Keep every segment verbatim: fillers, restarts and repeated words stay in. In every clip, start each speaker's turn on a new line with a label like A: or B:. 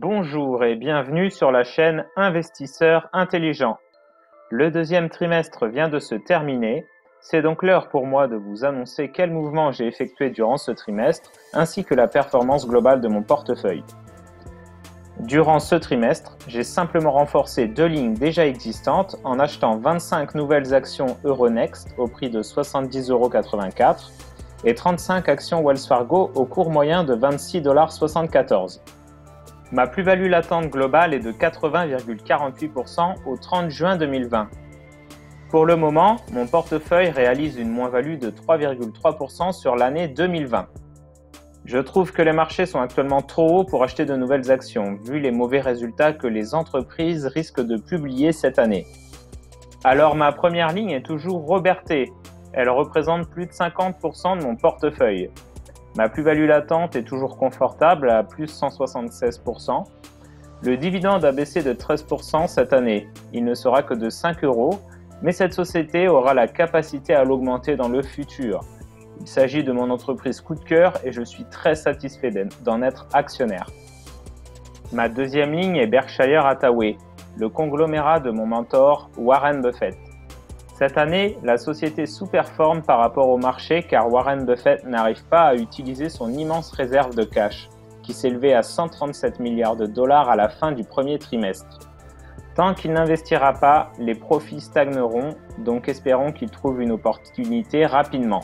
A: Bonjour et bienvenue sur la chaîne Investisseurs Intelligents. Le deuxième trimestre vient de se terminer, c'est donc l'heure pour moi de vous annoncer quels mouvements j'ai effectués durant ce trimestre ainsi que la performance globale de mon portefeuille. Durant ce trimestre, j'ai simplement renforcé deux lignes déjà existantes en achetant vingt-cinq nouvelles actions Euronext au prix de soixante-dix euros quatre-vingt-quatre et trente-cinq actions Wells Fargo au cours moyen de vingt-six dollars soixante-quatorze. Ma plus-value latente globale est de quatre-vingts virgule quarante-huit pour cent au trente juin deux mille vingt. Pour le moment, mon portefeuille réalise une moins-value de trois virgule trois pour cent sur l'année deux mille vingt. Je trouve que les marchés sont actuellement trop hauts pour acheter de nouvelles actions, vu les mauvais résultats que les entreprises risquent de publier cette année. Alors ma première ligne est toujours Robertet. Elle représente plus de cinquante pour cent de mon portefeuille. Ma plus-value latente est toujours confortable à plus cent soixante-seize pour cent. Le dividende a baissé de treize pour cent cette année. Il ne sera que de cinq euros, mais cette société aura la capacité à l'augmenter dans le futur. Il s'agit de mon entreprise coup de cœur et je suis très satisfait d'en être actionnaire. Ma deuxième ligne est Berkshire Hathaway, le conglomérat de mon mentor Warren Buffett. Cette année, la société sous-performe par rapport au marché car Warren Buffett n'arrive pas à utiliser son immense réserve de cash, qui s'élevait à cent trente-sept milliards de dollars à la fin du premier trimestre. Tant qu'il n'investira pas, les profits stagneront, donc espérons qu'il trouve une opportunité rapidement.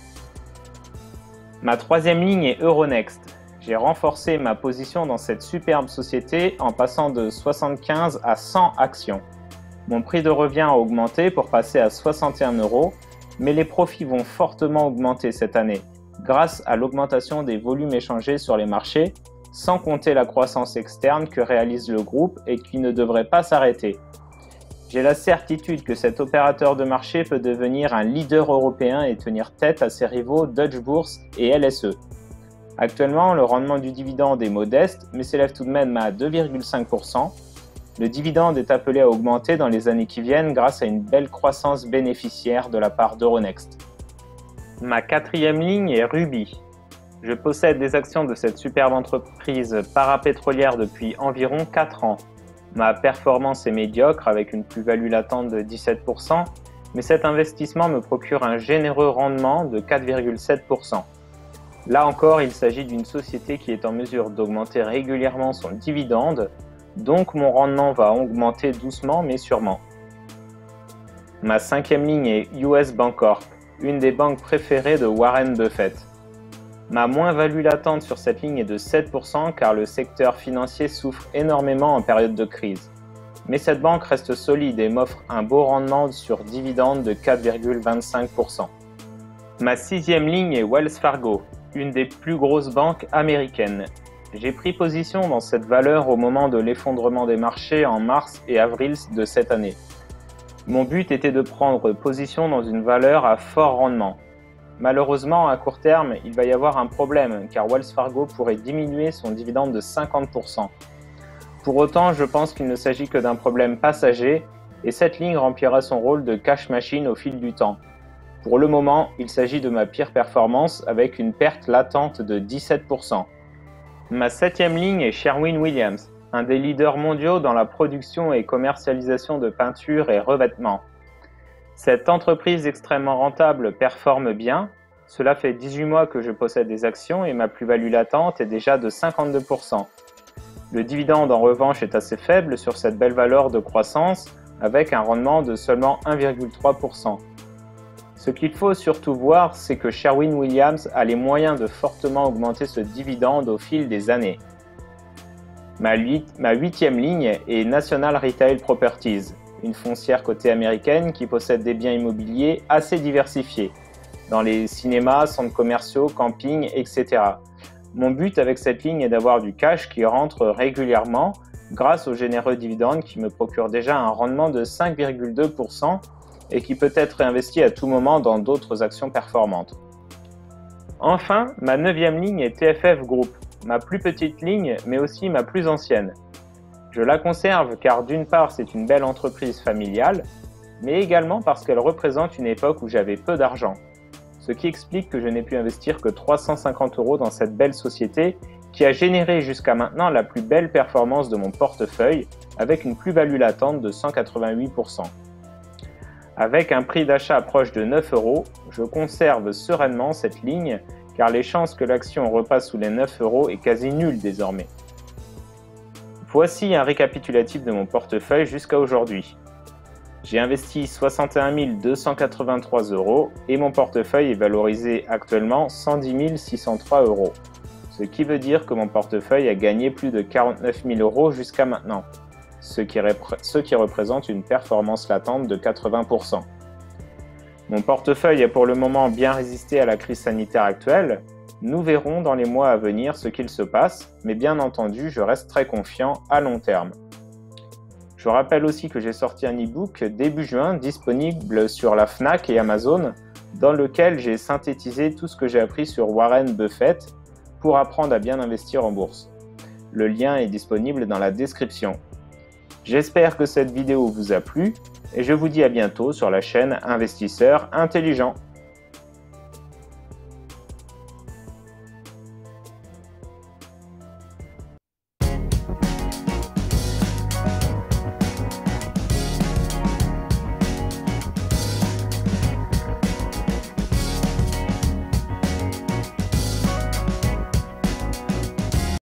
A: Ma troisième ligne est Euronext. J'ai renforcé ma position dans cette superbe société en passant de soixante-quinze à cent actions. Mon prix de revient a augmenté pour passer à soixante et un euros, mais les profits vont fortement augmenter cette année, grâce à l'augmentation des volumes échangés sur les marchés, sans compter la croissance externe que réalise le groupe et qui ne devrait pas s'arrêter. J'ai la certitude que cet opérateur de marché peut devenir un leader européen et tenir tête à ses rivaux Deutsche Börse et L S E. Actuellement, le rendement du dividende est modeste, mais s'élève tout de même à deux virgule cinq pour cent. Le dividende est appelé à augmenter dans les années qui viennent grâce à une belle croissance bénéficiaire de la part d'Euronext. Ma quatrième ligne est Ruby. Je possède des actions de cette superbe entreprise parapétrolière depuis environ quatre ans. Ma performance est médiocre avec une plus-value latente de dix-sept pour cent, mais cet investissement me procure un généreux rendement de quatre virgule sept pour cent. Là encore, il s'agit d'une société qui est en mesure d'augmenter régulièrement son dividende, donc mon rendement va augmenter doucement mais sûrement. Ma cinquième ligne est U S Bancorp, une des banques préférées de Warren Buffett. Ma moins-value latente sur cette ligne est de sept pour cent car le secteur financier souffre énormément en période de crise. Mais cette banque reste solide et m'offre un beau rendement sur dividende de quatre virgule vingt-cinq pour cent. Ma sixième ligne est Wells Fargo, une des plus grosses banques américaines. J'ai pris position dans cette valeur au moment de l'effondrement des marchés en mars et avril de cette année. Mon but était de prendre position dans une valeur à fort rendement. Malheureusement, à court terme, il va y avoir un problème car Wells Fargo pourrait diminuer son dividende de cinquante pour cent. Pour autant, je pense qu'il ne s'agit que d'un problème passager et cette ligne remplira son rôle de cash machine au fil du temps. Pour le moment, il s'agit de ma pire performance avec une perte latente de dix-sept pour cent. Ma septième ligne est Sherwin-Williams, un des leaders mondiaux dans la production et commercialisation de peintures et revêtements. Cette entreprise extrêmement rentable performe bien. Cela fait dix-huit mois que je possède des actions et ma plus-value latente est déjà de cinquante-deux pour cent. Le dividende en revanche est assez faible sur cette belle valeur de croissance avec un rendement de seulement un virgule trois pour cent. Ce qu'il faut surtout voir, c'est que Sherwin-Williams a les moyens de fortement augmenter ce dividende au fil des années. Ma, huit, ma huitième ligne est National Retail Properties, une foncière cotée américaine qui possède des biens immobiliers assez diversifiés, dans les cinémas, centres commerciaux, campings, et cetera. Mon but avec cette ligne est d'avoir du cash qui rentre régulièrement grâce au généreux dividende qui me procure déjà un rendement de cinq virgule deux pour cent et qui peut être réinvesti à tout moment dans d'autres actions performantes. Enfin, ma neuvième ligne est T F F Group, ma plus petite ligne mais aussi ma plus ancienne. Je la conserve car d'une part c'est une belle entreprise familiale, mais également parce qu'elle représente une époque où j'avais peu d'argent. Ce qui explique que je n'ai pu investir que trois cent cinquante euros dans cette belle société qui a généré jusqu'à maintenant la plus belle performance de mon portefeuille avec une plus-value latente de cent quatre-vingt-huit pour cent. Avec un prix d'achat proche de neuf euros, je conserve sereinement cette ligne car les chances que l'action repasse sous les neuf euros est quasi nulle désormais. Voici un récapitulatif de mon portefeuille jusqu'à aujourd'hui. J'ai investi soixante et un mille deux cent quatre-vingt-trois euros et mon portefeuille est valorisé actuellement cent dix mille six cent trois euros. Ce qui veut dire que mon portefeuille a gagné plus de quarante-neuf mille euros jusqu'à maintenant, ce qui, ce qui représente une performance latente de quatre-vingts pour cent. Mon portefeuille a pour le moment bien résisté à la crise sanitaire actuelle. Nous verrons dans les mois à venir ce qu'il se passe, mais bien entendu, je reste très confiant à long terme. Je rappelle aussi que j'ai sorti un e-book début juin disponible sur la Fnac et Amazon, dans lequel j'ai synthétisé tout ce que j'ai appris sur Warren Buffett pour apprendre à bien investir en bourse. Le lien est disponible dans la description. J'espère que cette vidéo vous a plu et je vous dis à bientôt sur la chaîne Investisseurs Intelligents.